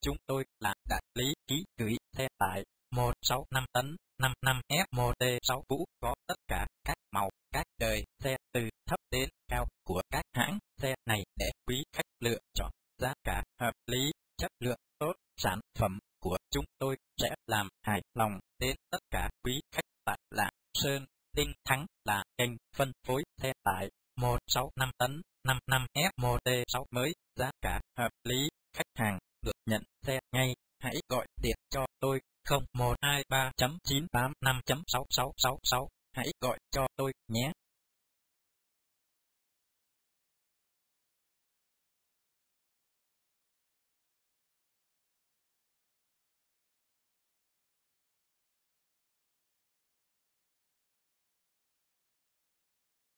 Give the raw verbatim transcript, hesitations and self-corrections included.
chúng tôi là đại lý ký gửi xe tải một sáu năm tấn năm năm F một T sáu cũ có tất cả các màu, các đời xe từ thấp đến cao của các hãng xe này để quý khách lựa chọn. Giá cả hợp lý, chất lượng tốt, sản phẩm của chúng tôi sẽ làm hài lòng đến tất cả quý khách tại Lạng Sơn. Đinh Thắng là kênh phân phối xe tải một sáu năm tấn năm năm F một T sáu mới, giá cả hợp lý, khách hàng được nhận xe ngay. Hãy gọi điện cho tôi không một hai ba chín tám năm sáu sáu sáu sáu, hãy gọi cho tôi nhé.